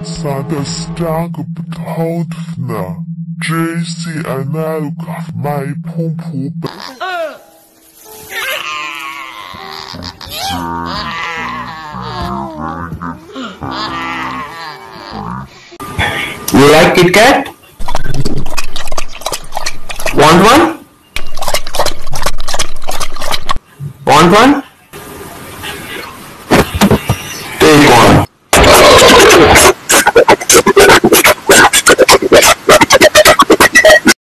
سعادة starke Betonfner. JC Analog auf my Pumpu. You like Kit Kat? Want one? Want one?